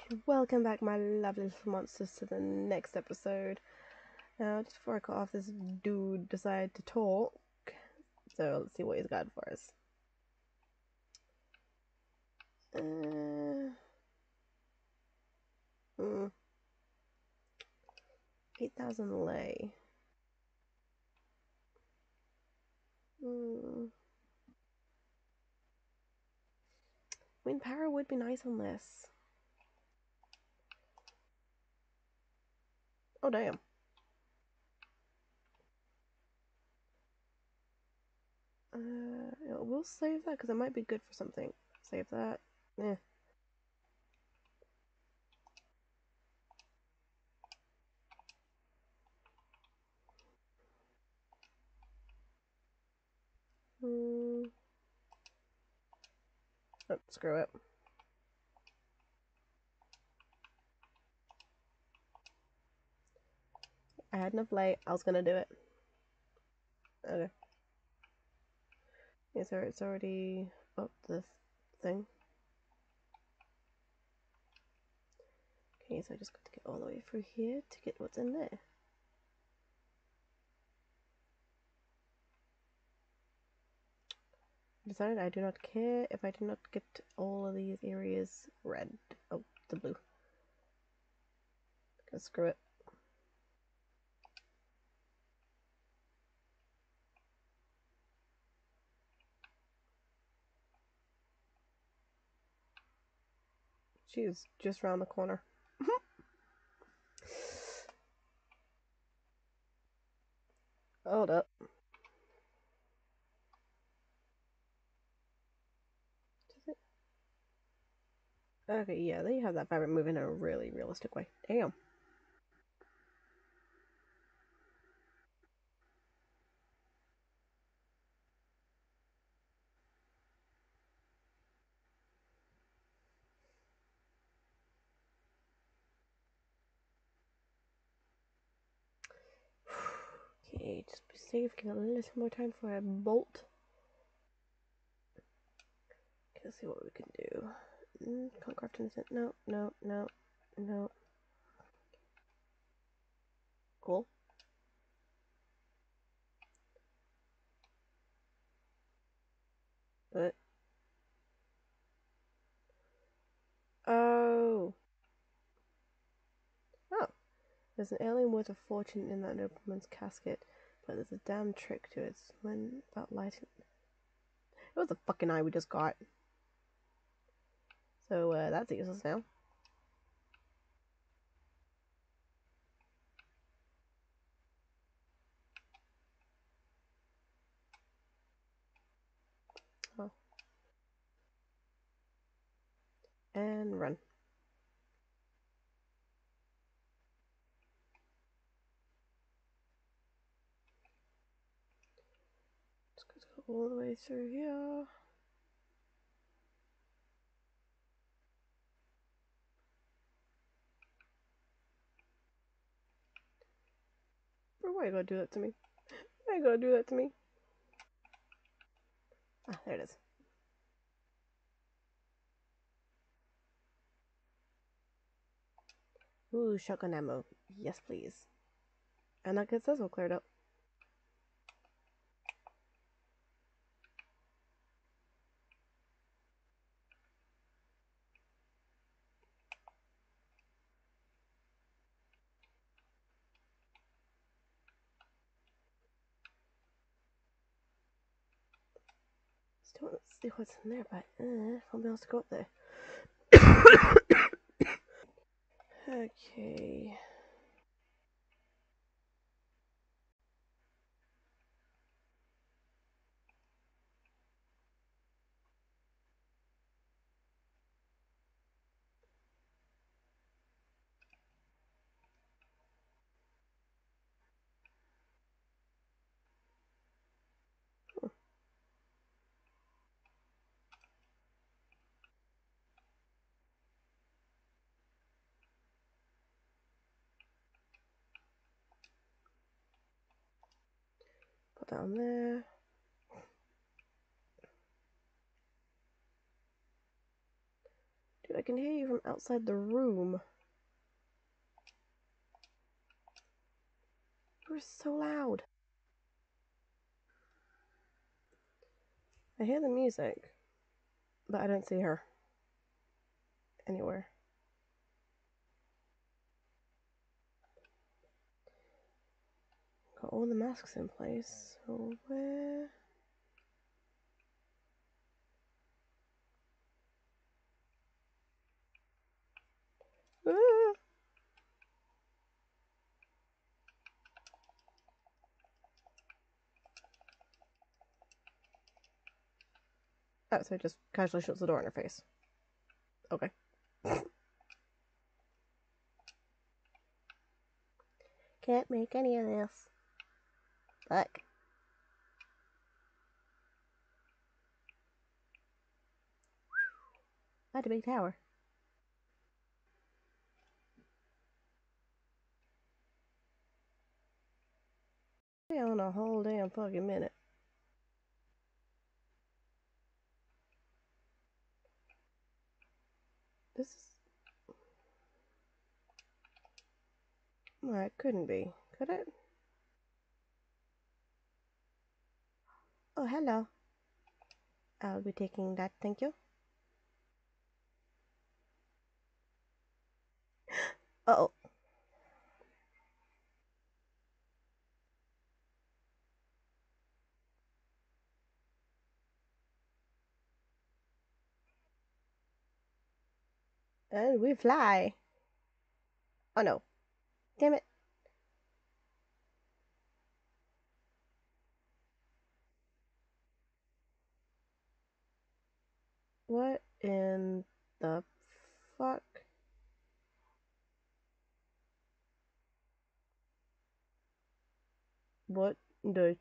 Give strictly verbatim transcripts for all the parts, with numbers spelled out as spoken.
Welcome back, my lovely little monsters, to the next episode. Now, just before I cut off, this dude decided to talk, so let's see what he's got for us. Uh, hmm, eight thousand lei. Hmm. Wind power would be nice on this. Oh, damn. Uh, yeah, we'll save that because it might be good for something. Save that. Eh. Hmm. Oh, screw it. I had enough light. I was gonna do it. Okay. Yeah, so it's already up this thing. Okay, so I just got to get all the way through here to get what's in there. I decided I do not care if I do not get all of these areas red. Oh, the blue. Okay, screw it. She's just around the corner. Hold up. Okay, yeah, they have that fabric moving in a really realistic way. Damn. Okay, just be safe. Get a little more time for a bolt. Okay, let's see what we can do. Mm, can't craft anything. No, no, no, no. Cool. But oh, oh, there's an alien worth a fortune in that nobleman's casket, but there's a damn trick to it. When about lighting. It was the fucking eye we just got. So uh, that's useless now. Oh. And run. Just go all the way through here. Bro, why you gotta do that to me? Why you gotta do that to me? Ah, there it is. Ooh, shotgun ammo. Yes, please. And that gets this all cleared up. Still don't see what's in there, but uh, I'll be able to go up there. Okay. Put that on there. Dude, I can hear you from outside the room. You're so loud. I hear the music, but I don't see her anywhere. Got all the masks in place. So where? Ah! Oh, so it just casually shuts the door in her face. Okay. Can't make any of this. Fuck. That's a big tower. Stay on a whole damn fucking minute. This is... Well, it couldn't be. Could it? Oh, hello. I'll be taking that, thank you. Uh-oh. And we fly. Oh no. Damn it. What in the fuck? What the...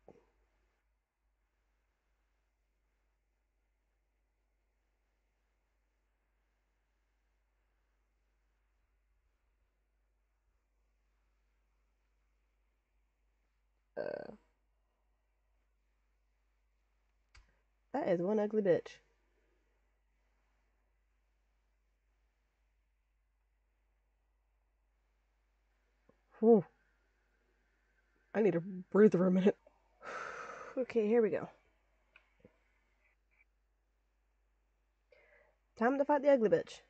Uh, that is one ugly bitch. Whew. I need to breathe for a minute. Okay, here we go. Time to fight the ugly bitch.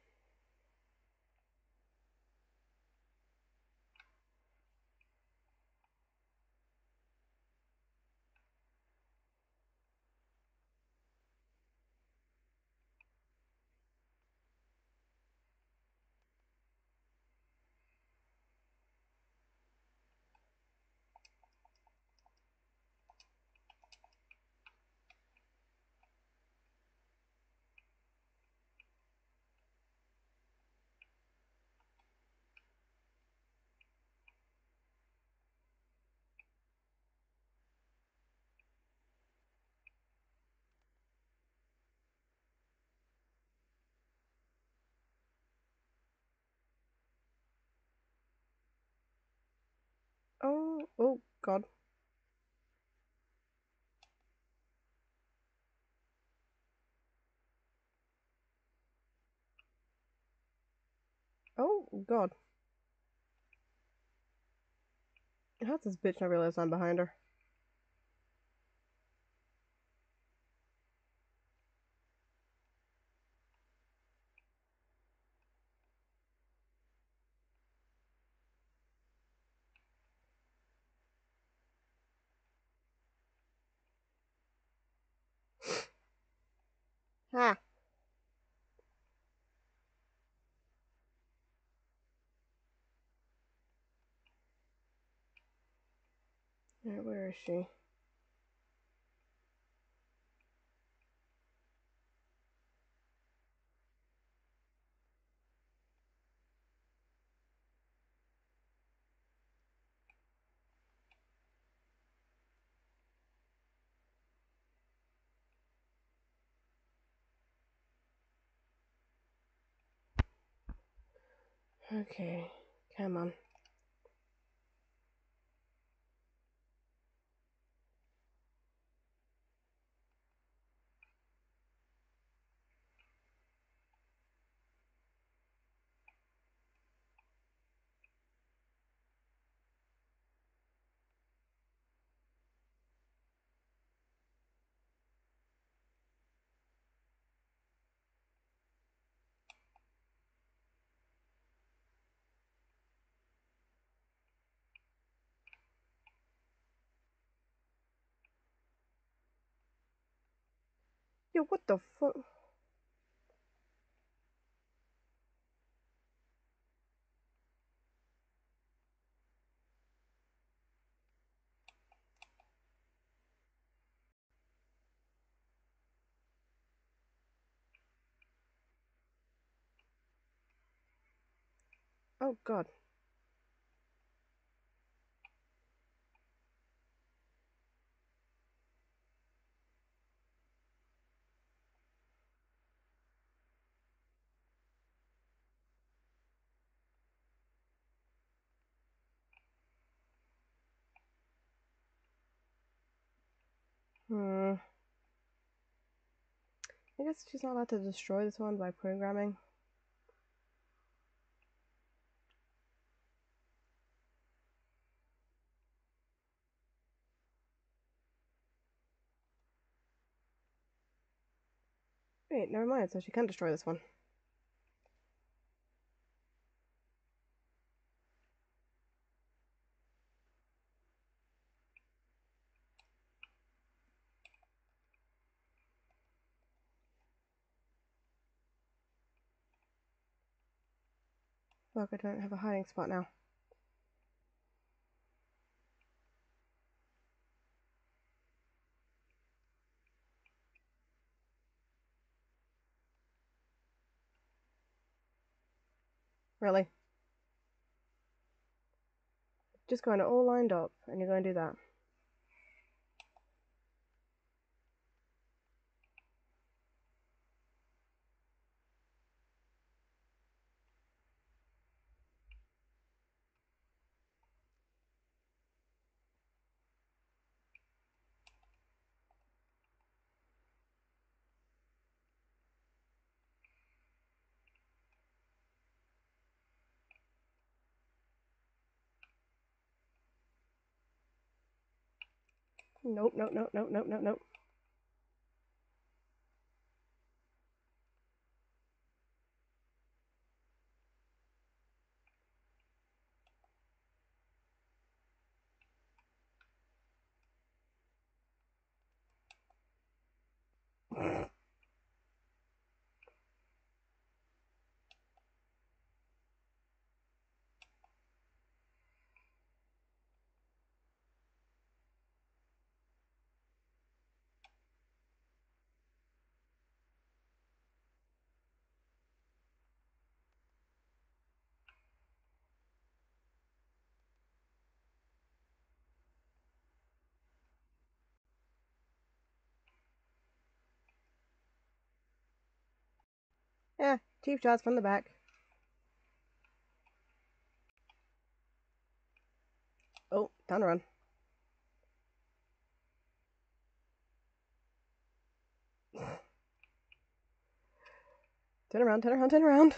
Oh, oh, God. Oh, God. How's this bitch not realize I'm behind her? Ah. Alright, where is she? Okay, come on. Yo, what the fuck? Oh god. Hmm. I guess she's not allowed to destroy this one by programming. Wait, never mind, so she can destroy this one. Fuck, I don't have a hiding spot now. Really? Just going all lined up, and you're going to do that. Nope, nope, nope, nope, nope, nope, nope. Yeah, cheap shots from the back. Oh, time to run. Turn around, turn around, turn around.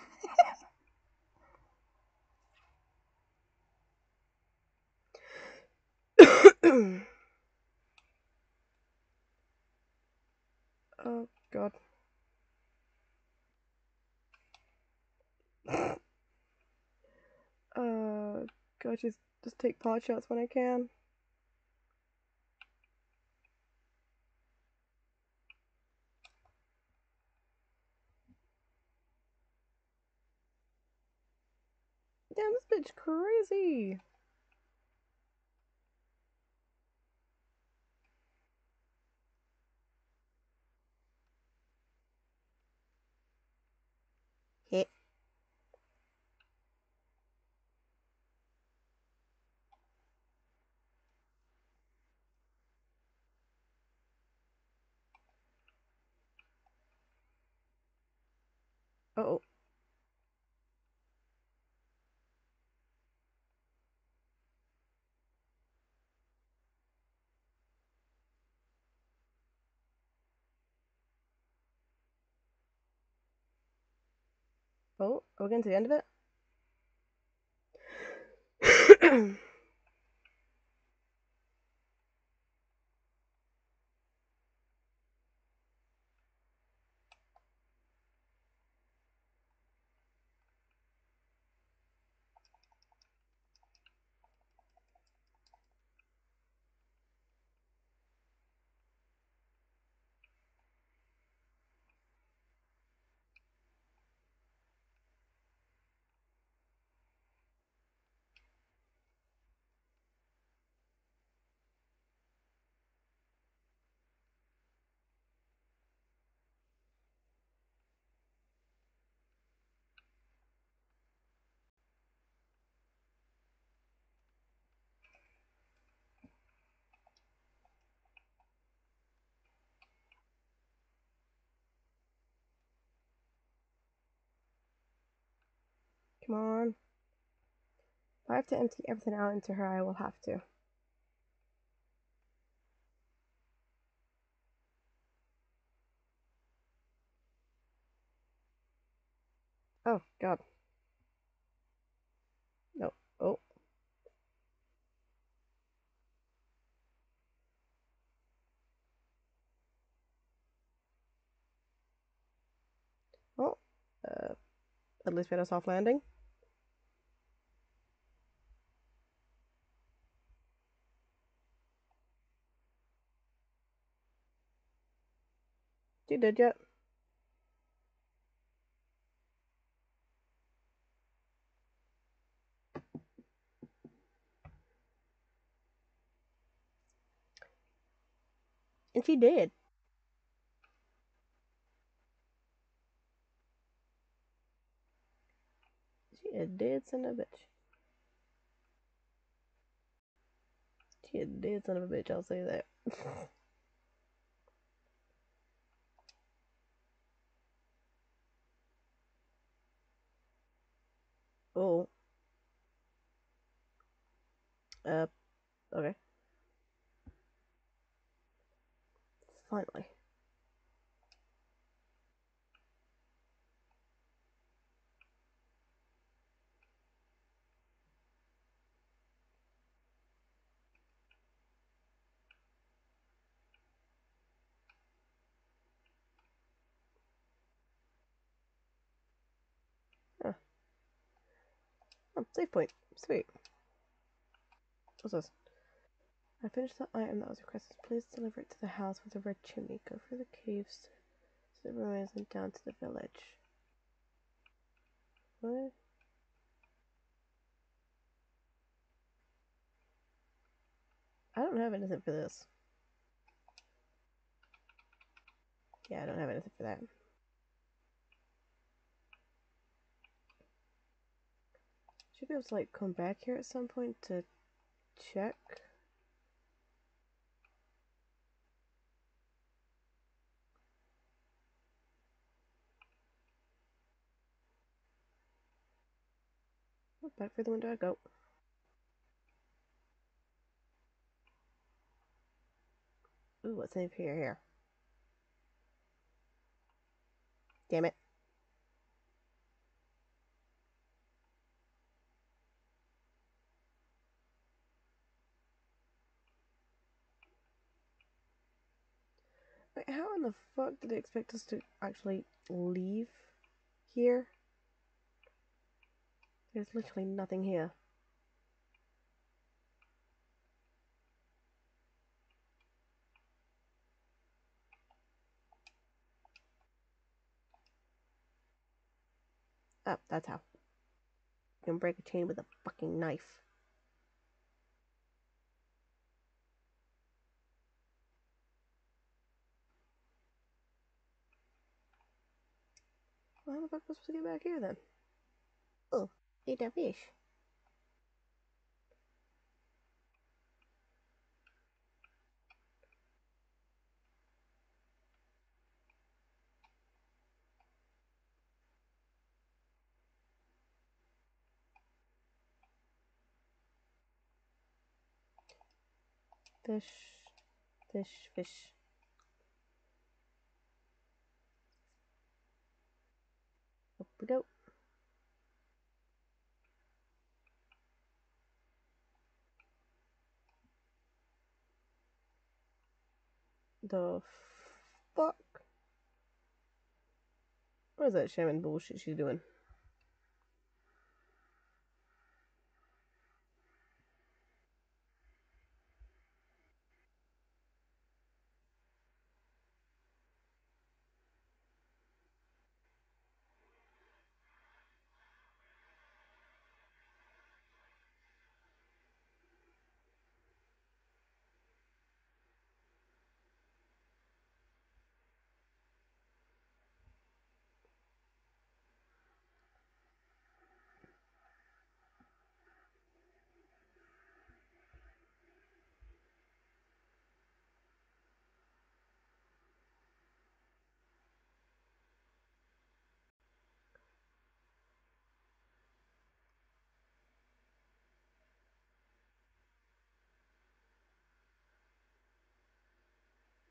Oh god. Uh, God, just just take pot shots when I can. Damn, this bitch crazy. Hit. Uh oh. Oh, are we getting to the end of it? Come on. If I have to empty everything out into her, I will have to. Oh, God. No. Oh. Oh. Uh, at least we had a soft landing. You did yet? And she did. She a dead son of a bitch. She a dead son of a bitch, I'll say that. Oh. Uh, okay. Finally. Huh. Oh, save point. Sweet. What's this? I finished the item that was requested. Please deliver it to the house with a red chimney. Go through the caves to the ruins and down to the village. What? I don't have anything for this. Yeah, I don't have anything for that. Should be able to like come back here at some point to check. Oh, back through the window I go. Ooh, what's in here? Here. Damn it. Wait, how in the fuck did they expect us to actually leave here? There's literally nothing here. Oh, that's how. You can break a chain with a fucking knife. Well, how the fuck was I supposed to get back here then? Oh, eat a fish. Fish. Fish, fish. Up we go. The fuck? What is that shaman bullshit she's doing?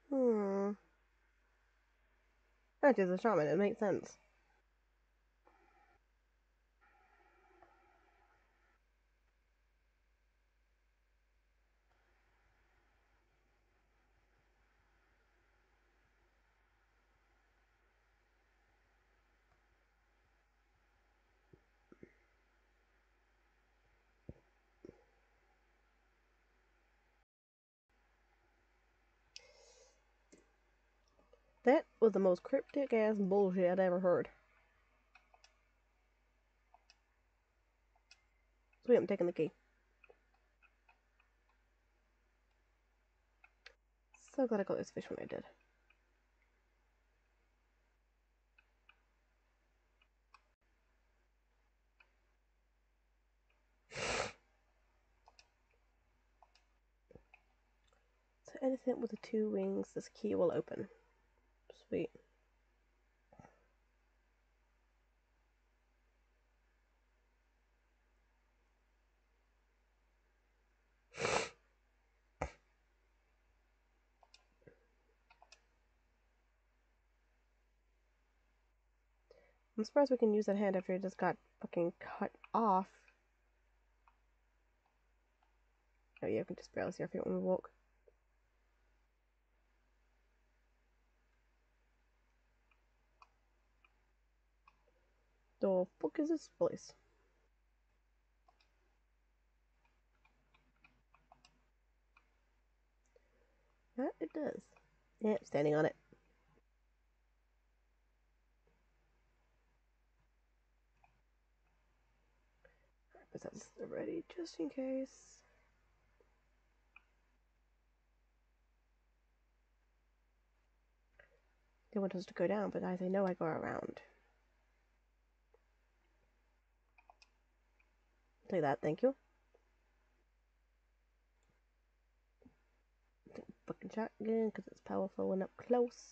Hmm. That is a shaman, it makes sense. That was the most cryptic ass bullshit I'd ever heard. Sweet, I'm taking the key. So glad I got this fish when I did. So anything with the two wings, this key will open. Sweet. I'm surprised we can use that hand after it just got fucking cut off. Oh yeah, I can just barely see our feet when we walk. The fuck is this place? That it does. Yep, standing on it. But that's ready just in case. They want us to go down, but as they know I go around. Take that, thank you. Take the fucking shotgun because it's powerful when up close.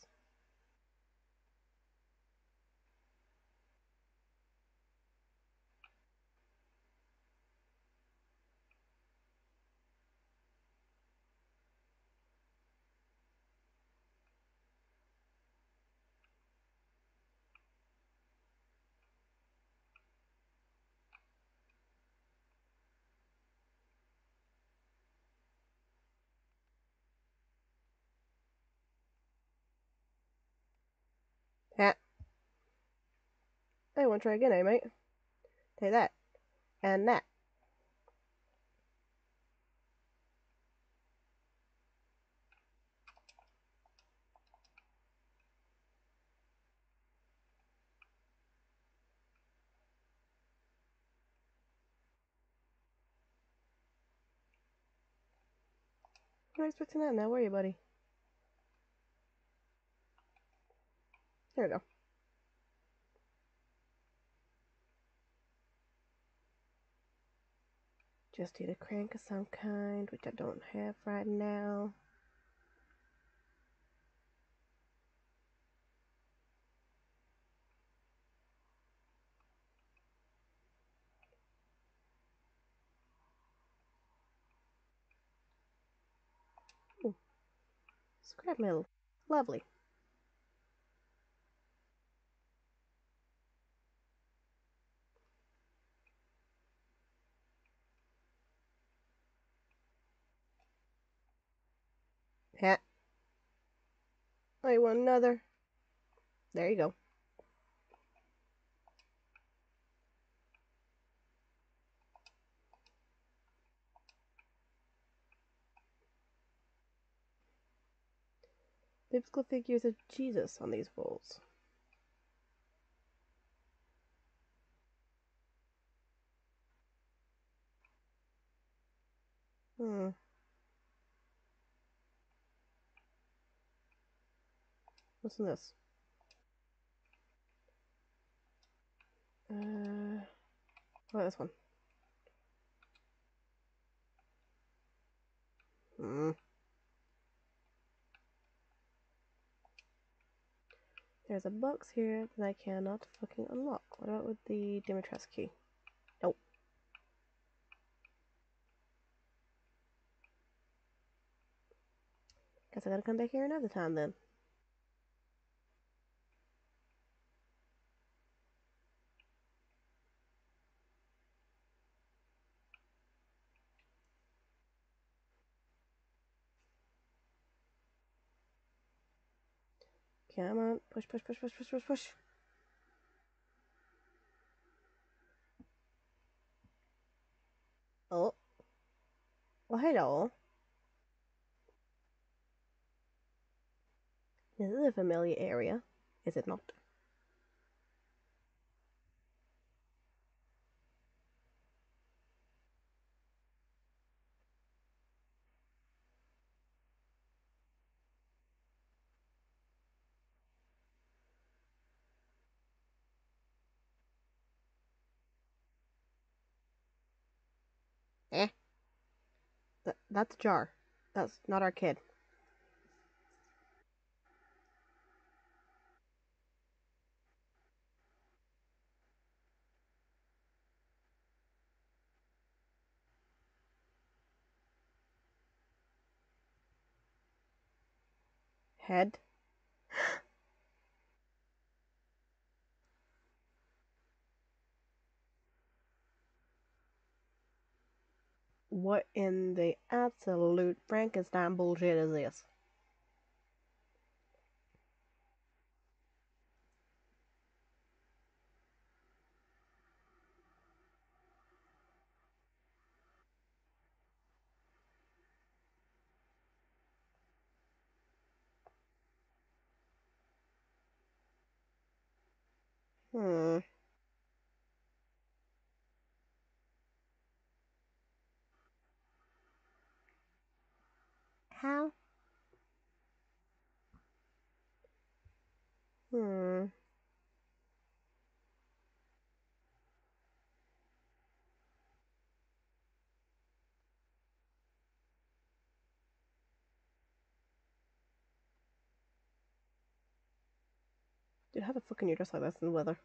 Yeah. Hey, want to try again, eh, mate? Take that. And that. I'm not expecting that now, were you, buddy? There we go. Just need a crank of some kind, which I don't have right now. Ooh, scrap metal. Lovely. Hat. Oh, you want another? There you go. Biblical figures of Jesus on these walls. Hmm. What's in this? Uh. Oh, this one. Hmm. There's a box here that I cannot fucking unlock. What about with the Dimitrescu key? Nope. Guess I gotta come back here another time then. Come on. Push, push, push, push, push, push, push. Oh. Well, hello. This is a familiar area, is it not? Eh. Th that's a jar. That's not our kid. Head. What in the absolute Frankenstein bullshit is this? Hmm. How? Hmm. Dude, how the fuck can you dress like this in the weather?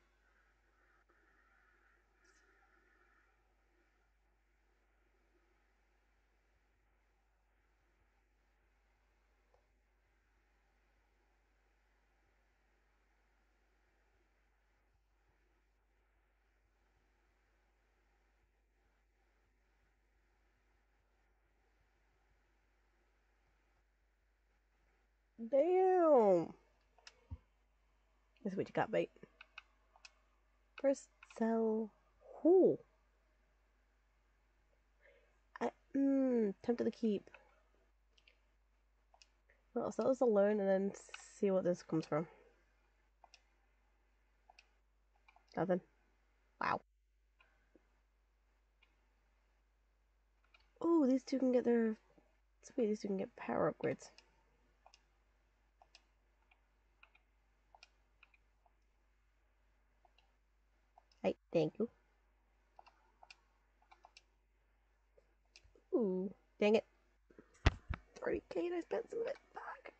Damn! This is what you got, bait. First sell. Who? I. Mmm. Tempted to keep. Well, sell this alone and then see what this comes from. Nothing. Wow. Oh, these two can get their. Sweet, these two can get power upgrades. Hey, thank you. Ooh, dang it. thirty K and I spent some of it back.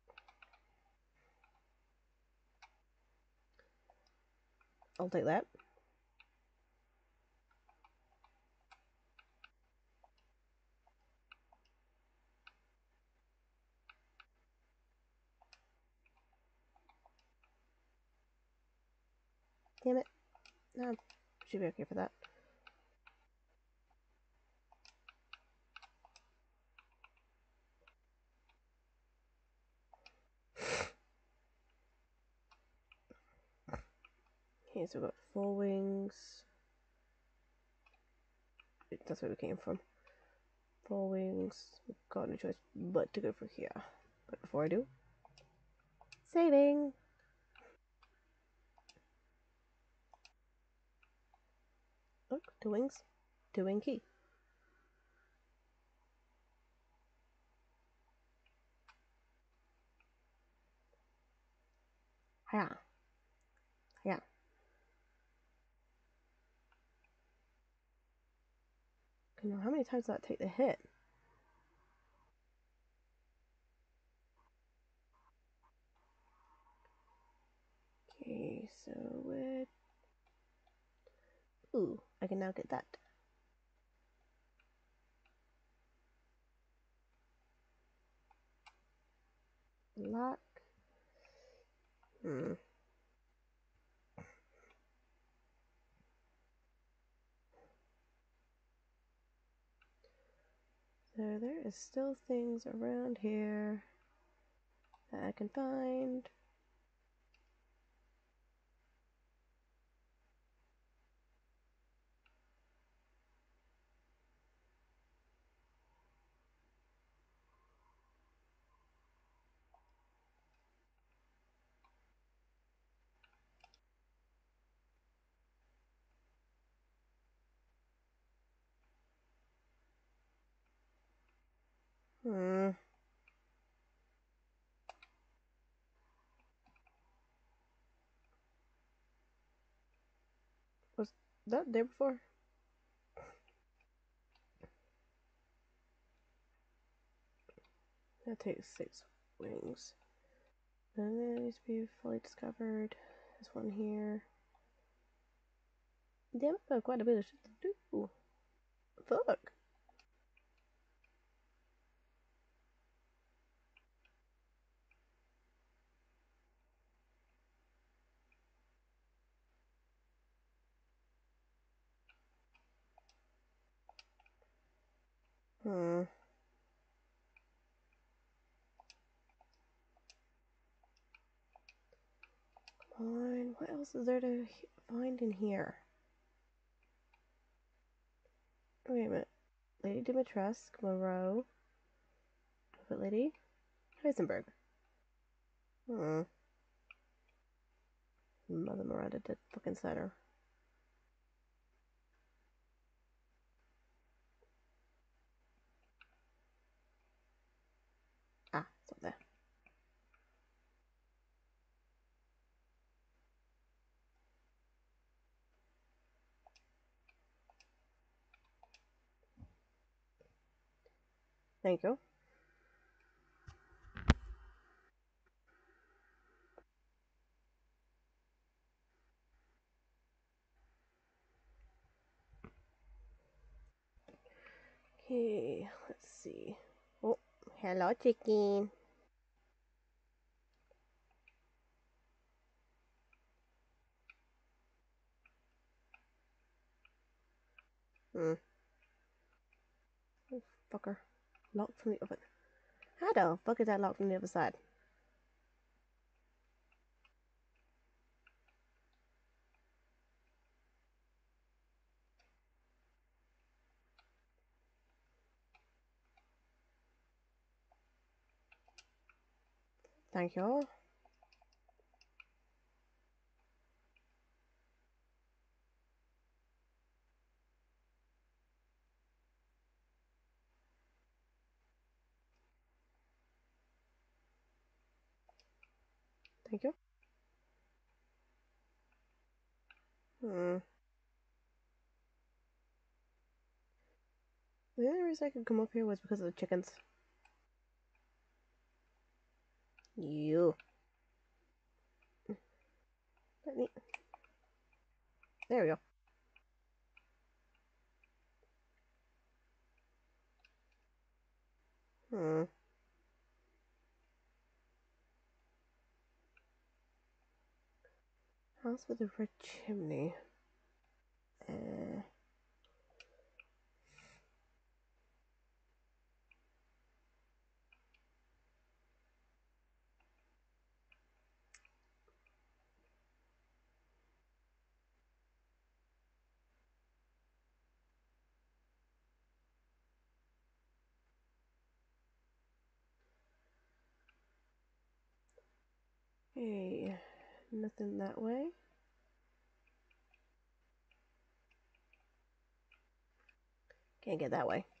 I'll take that. Damn it. No, should be okay for that. Okay, so we've got four wings. That's where we came from. Four wings. We've got no choice but to go for here. But before I do, saving! Look, two wings. Two wing key. Yeah. Yeah. Okay, now how many times does that take to hit? Okay, so it. Ooh, I can now get that. black. Hmm. So there is still things around here that I can find. Hmm. Was that there before? That takes six wings. And then it needs to be fully discovered. This one here. Damn, I've got quite a bit of shit to do. Fuck. Hmm. Come on. What else is there to find in here? Wait a minute. Lady Dimitrescu, Moreau. Puppet Lady? Heisenberg. Hmm. Mother Miranda did fucking center. Ah, it's up there. Thank you. Okay, let's see. Oh, hello, chicken. Hmm. Oh, fucker. Locked from the oven. How the fuck is that locked from the other side? Thank you. Thank you. Hmm. The only reason I could come up here was because of the chickens. You. Let me. There we go. Hmm. House with a red chimney. Uh. Hey. Nothing that way. Can't get that way.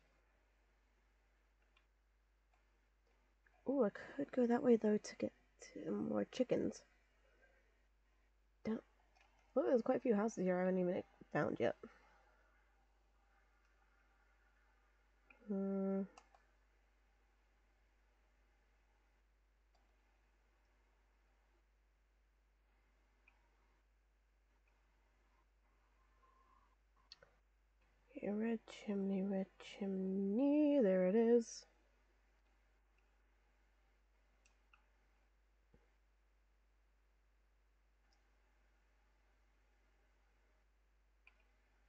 Oh, I could go that way though to get to more chickens. Don't. Well, there's quite a few houses here I haven't even found yet. Hmm. Okay, red chimney, red chimney. There it is.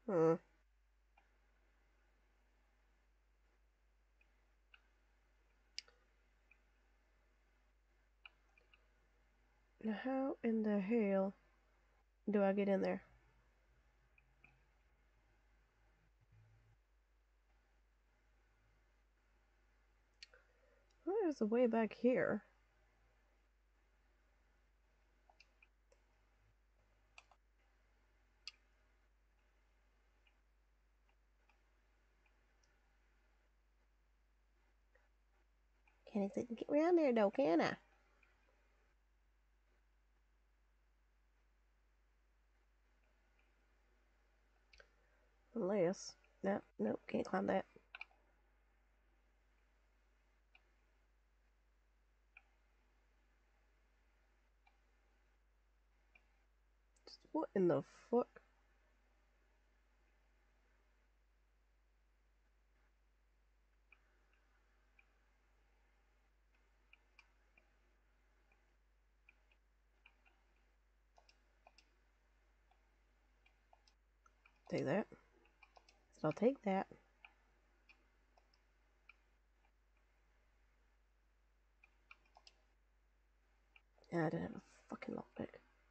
Hmm. Now how in the hell do I get in there? Well, there's a way back here. Can't exactly get around there though, can I? Unless. Nope, nope, can't climb that. What in the fuck? Take that. So I'll take that. Yeah, I didn't have a fucking lockpick.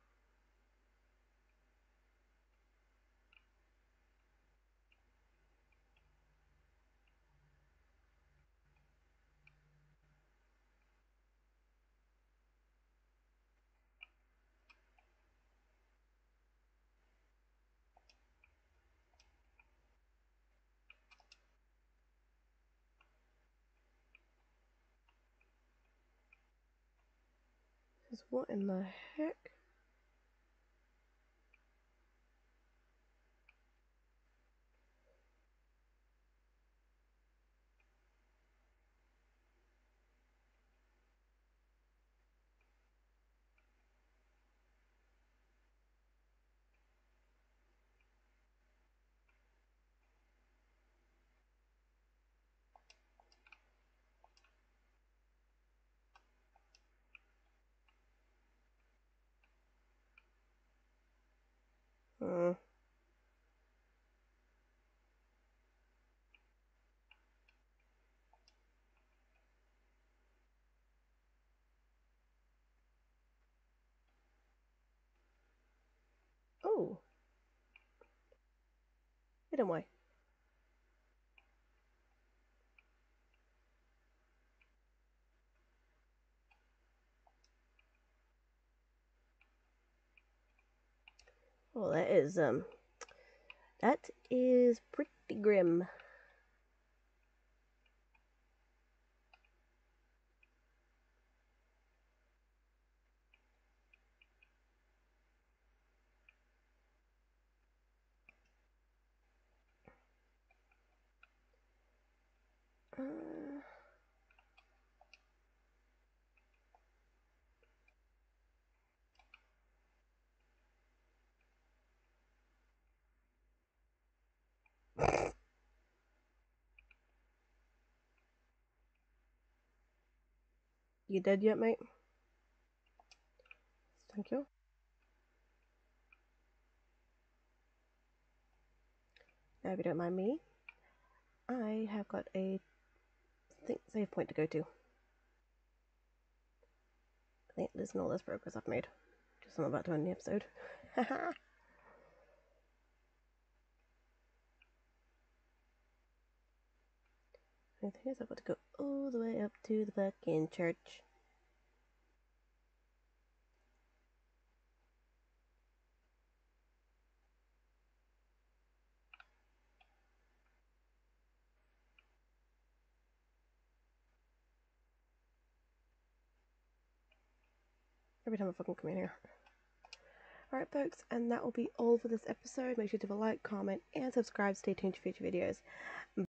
Just what in the heck? Hmm. Oh. Hidden way. Well, that is, um, that is pretty grim. Uh, you dead yet, mate? Thank you. Now, if you don't mind me, I have got a think save point to go to. I think listen all this progress I've made. Just I'm about to end the episode. Haha. The thing is, I've got to go all the way up to the fucking church. Every time I fucking come in here. Alright, folks, and that will be all for this episode. Make sure to leave a like, comment, and subscribe. Stay tuned for future videos.